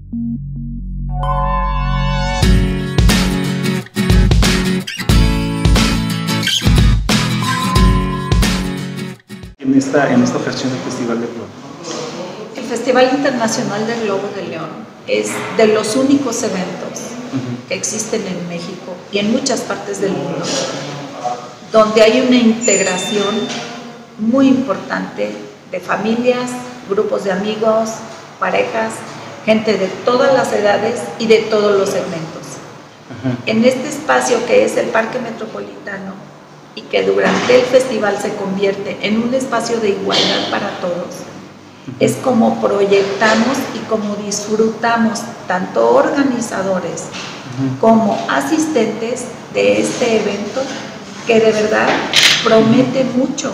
En esta ocasión del Festival de Globo? El Festival Internacional del Globo de León es de los únicos eventos que existen en México y en muchas partes del mundo, donde hay una integración muy importante de familias, grupos de amigos, parejas, gente de todas las edades y de todos los segmentos. En este espacio que es el Parque Metropolitano y que durante el festival se convierte en un espacio de igualdad para todos, es como proyectamos y como disfrutamos tanto organizadores como asistentes de este evento, que de verdad promete mucho.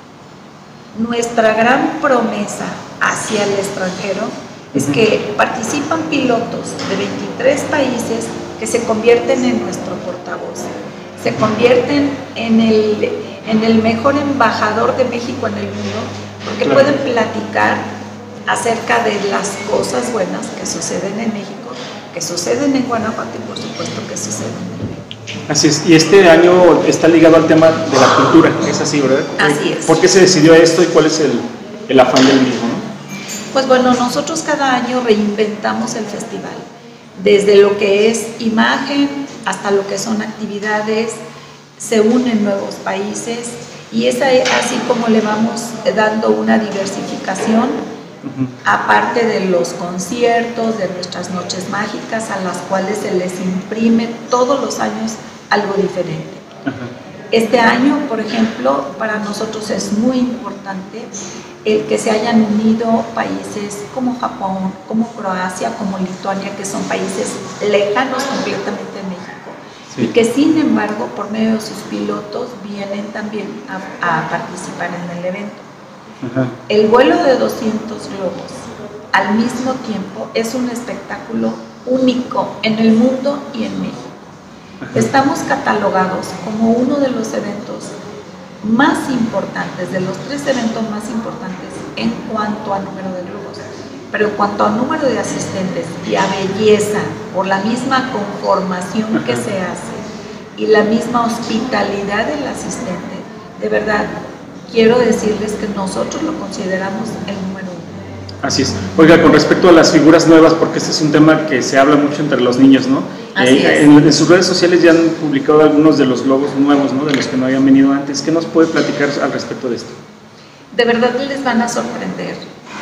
Nuestra gran promesa hacia el extranjero es que participan pilotos de 23 países que se convierten en nuestro portavoz, se convierten en el mejor embajador de México en el mundo, porque pueden platicar acerca de las cosas buenas que suceden en México, que suceden en Guanajuato y por supuesto que suceden en México. Así es, y este año está ligado al tema de la cultura, es así, ¿verdad? Así es. ¿Por qué se decidió esto y cuál es el afán del mismo, ¿no? Pues bueno, nosotros cada año reinventamos el festival, desde lo que es imagen hasta lo que son actividades, se unen nuevos países y es así como le vamos dando una diversificación, aparte de los conciertos, de nuestras noches mágicas a las cuales se les imprime todos los años algo diferente. Este año, por ejemplo, para nosotros es muy importante el que se hayan unido países como Japón, como Croacia, como Lituania, que son países lejanos completamente a México, y que sin embargo, por medio de sus pilotos, vienen también a participar en el evento. El vuelo de 200 globos al mismo tiempo es un espectáculo único en el mundo y en México. Estamos catalogados como uno de los eventos más importantes, de los 3 eventos más importantes en cuanto a número de globos, pero en cuanto a número de asistentes y a belleza, por la misma conformación que se hace y la misma hospitalidad del asistente, de verdad, quiero decirles que nosotros lo consideramos el número 1. Así es. Oiga, con respecto a las figuras nuevas, porque este es un tema que se habla mucho entre los niños, ¿no? En sus redes sociales ya han publicado algunos de los globos nuevos, ¿no? De los que no habían venido antes. ¿Qué nos puede platicar al respecto de esto? De verdad les van a sorprender.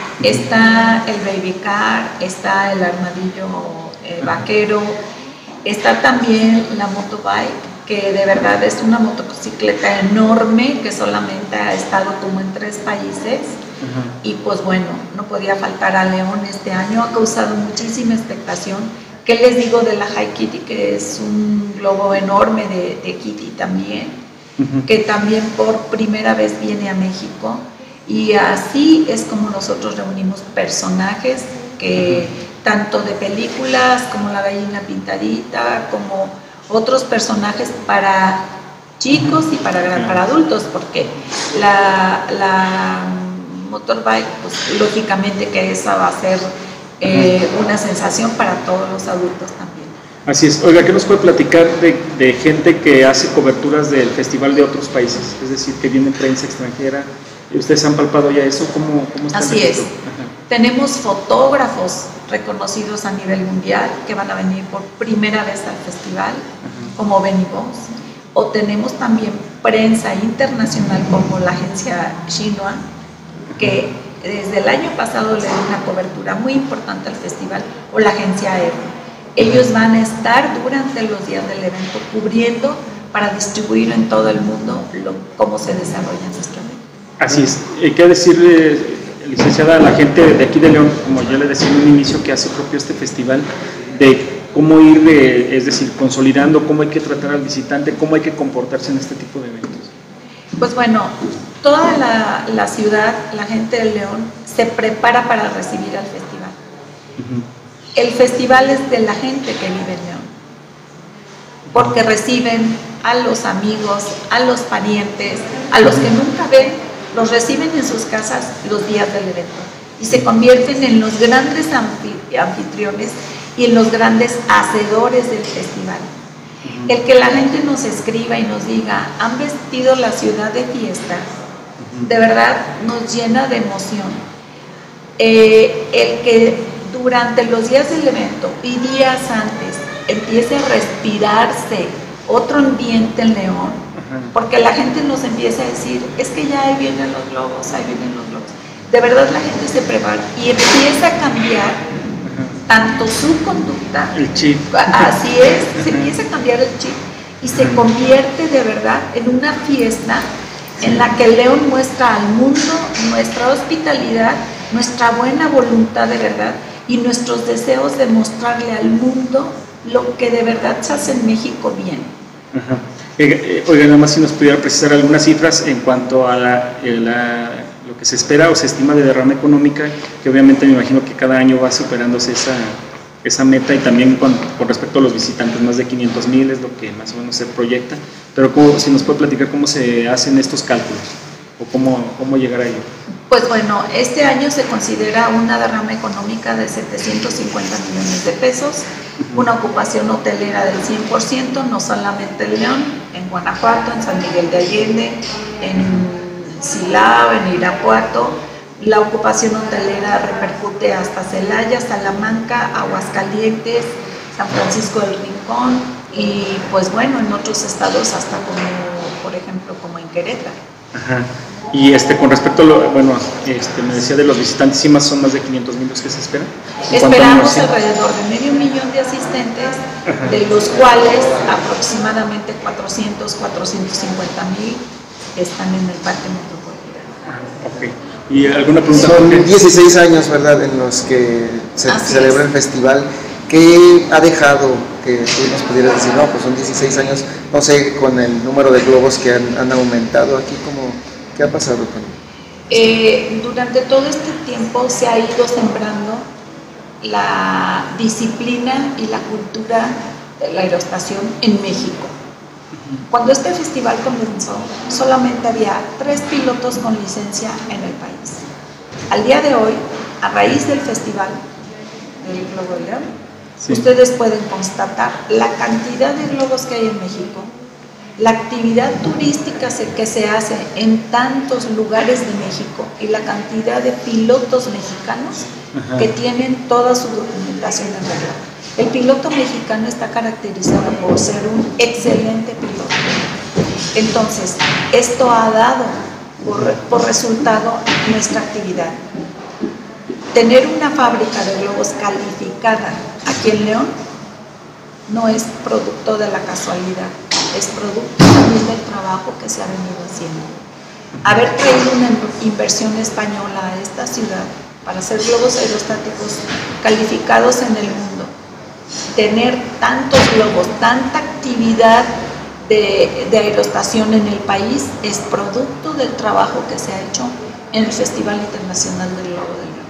Está el baby car, está el armadillo vaquero, está también la motobike, que de verdad es una motocicleta enorme que solamente ha estado como en 3 países. Y pues bueno, no podía faltar a León este año, ha causado muchísima expectación. ¿Qué les digo de la High Kitty, que es un globo enorme de Kitty también, que también por primera vez viene a México? Y así es como nosotros reunimos personajes que tanto de películas como La Gallina Pintadita, como otros personajes para chicos y para adultos, porque la motorbike, pues lógicamente que esa va a ser una sensación para todos los adultos también. Así es. Oiga, ¿qué nos puede platicar de gente que hace coberturas del festival de otros países? Es decir, que viene prensa extranjera. ¿Ustedes han palpado ya eso? ¿Cómo está? Así es. Tenemos fotógrafos reconocidos a nivel mundial que van a venir por primera vez al festival, como Benny Boss. O tenemos también prensa internacional como la agencia Xinhua, que desde el año pasado le dio una cobertura muy importante al festival, o la agencia EFO. Ellos van a estar durante los días del evento cubriendo para distribuir en todo el mundo cómo se desarrollan sus eventos. Así es. ¿Qué decirle, licenciada, a la gente de aquí de León, como yo le decía en un inicio, que hace propio este festival, de cómo ir, es decir, consolidando, cómo hay que tratar al visitante, cómo hay que comportarse en este tipo de eventos? Pues bueno, toda la ciudad, la gente de León, se prepara para recibir al festival. El festival es de la gente que vive en León, porque reciben a los amigos, a los parientes, a los que nunca ven, los reciben en sus casas los días del evento y se convierten en los grandes anfitriones y en los grandes hacedores del festival. El que la gente nos escriba y nos diga, han vestido la ciudad de fiesta, de verdad nos llena de emoción. El que durante los días del evento y días antes empiece a respirarse otro ambiente en León, porque la gente nos empieza a decir, es que ya ahí vienen los globos, ahí vienen los globos. De verdad la gente se prepara y empieza a cambiar tanto su conducta, el chip. Así es, se empieza a cambiar el chip y se convierte de verdad en una fiesta en la que León muestra al mundo nuestra hospitalidad, nuestra buena voluntad de verdad y nuestros deseos de mostrarle al mundo lo que de verdad se hace en México bien. Oiga, nada más si nos pudiera precisar algunas cifras en cuanto a lo que se espera o se estima de derrama económica, que obviamente me imagino que cada año va superándose esa meta, y también con respecto a los visitantes, más de 500,000 es lo que más o menos se proyecta, pero si nos puede platicar cómo se hacen estos cálculos o cómo llegar a ello. Pues bueno, este año se considera una derrama económica de 750 millones de pesos, una ocupación hotelera del 100%, no solamente en León, en Guanajuato, en San Miguel de Allende, en Silao, en Irapuato. La ocupación hotelera repercute hasta Celaya, Salamanca, Aguascalientes, San Francisco del Rincón y pues bueno, en otros estados hasta como, por ejemplo, como en Querétaro. Y con respecto a me decía de los visitantes, ¿sí son más de 500,000 los que se esperan? Esperamos alrededor de 500,000 de asistentes, de los cuales aproximadamente 400,000-450,000 están en el Parque Metropolitano. ¿Y alguna pregunta? Son 16 años, ¿verdad?, en los que se celebra el festival. ¿Qué ha dejado que tú nos pudieras decir? No, pues son 16 años, no sé, con el número de globos que han aumentado aquí, ¿qué ha pasado con durante todo este tiempo se ha ido sembrando la disciplina y la cultura de la aerostación en México. Cuando este festival comenzó, solamente había 3 pilotos con licencia en el país. Al día de hoy, a raíz del festival del Globo de León, ustedes pueden constatar la cantidad de globos que hay en México, la actividad turística que se hace en tantos lugares de México y la cantidad de pilotos mexicanos que tienen toda su documentación en regla. El piloto mexicano está caracterizado por ser un excelente piloto. Entonces, esto ha dado por resultado nuestra actividad. Tener una fábrica de globos calificada aquí en León no es producto de la casualidad, es producto también del trabajo que se ha venido haciendo. Haber traído una inversión española a esta ciudad para hacer globos aerostáticos calificados en el mundo, tener tantos globos, tanta actividad de aerostación en el país, es producto del trabajo que se ha hecho en el Festival Internacional del Globo de León.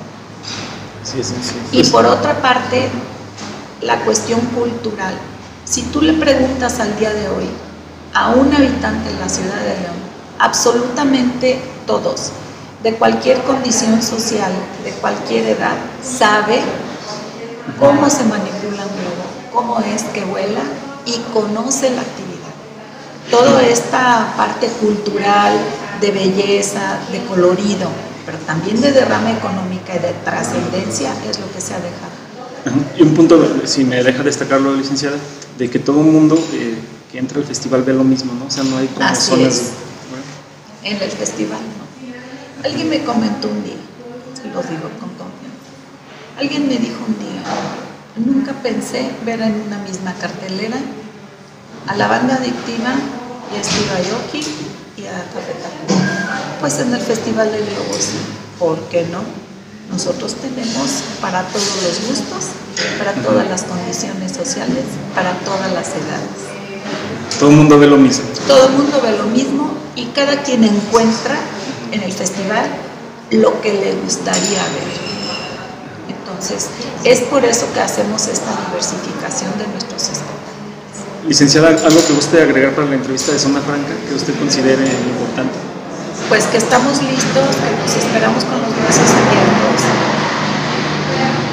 Y por otra parte, la cuestión cultural. Si tú le preguntas al día de hoy a un habitante de la ciudad de León, absolutamente todos, de cualquier condición social, de cualquier edad, sabe cómo se manipula un globo, cómo es que vuela y conoce la actividad. Toda esta parte cultural, de belleza, de colorido, pero también de derrama económica y de trascendencia es lo que se ha dejado. Y un punto, si me deja destacarlo, licenciada, de que todo el mundo que entra al festival ve lo mismo, ¿no? O sea, no hay como Así zonas. es. En el festival, ¿no? Alguien me comentó un día, y lo digo con confianza, alguien me dijo un día, nunca pensé ver en una misma cartelera a la Banda Adictiva y a Steve Aoki y a Café Tacuba. Pues en el Festival del Globo sí, ¿por qué no? Nosotros tenemos para todos los gustos, para todas las condiciones sociales, para todas las edades. Todo el mundo ve lo mismo. Todo el mundo ve lo mismo y cada quien encuentra en el festival lo que le gustaría ver. Entonces, es por eso que hacemos esta diversificación de nuestros espectáculos. Licenciada, ¿algo que guste agregar para la entrevista de Zona Franca que usted considere importante? Pues que estamos listos, que nos esperamos con los brazos abiertos.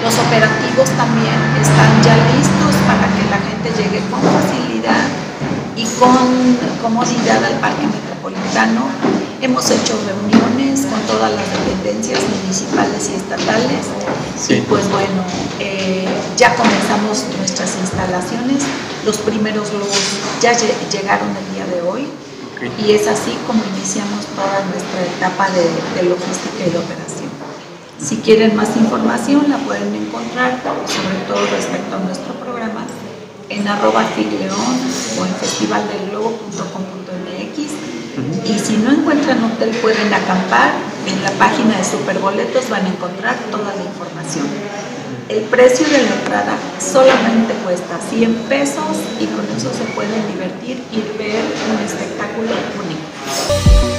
Los operativos también están ya listos para que la gente llegue con facilidad y con comodidad al Parque Metropolitano. Hemos hecho reuniones con todas las dependencias municipales y estatales. Sí. Y pues bueno, ya comenzamos nuestras instalaciones. Los primeros globos ya llegaron el día de hoy. Okay. Y es así como iniciamos toda nuestra etapa de logística y de operación. Si quieren más información la pueden encontrar, sobre todo respecto a nuestro programa, en @figleon o en festivaldelglobo.com.mx. Y si no encuentran hotel pueden acampar. En la página de Superboletos van a encontrar toda la información. El precio de la entrada solamente cuesta 100 pesos y con eso se pueden divertir y ver un espectáculo único.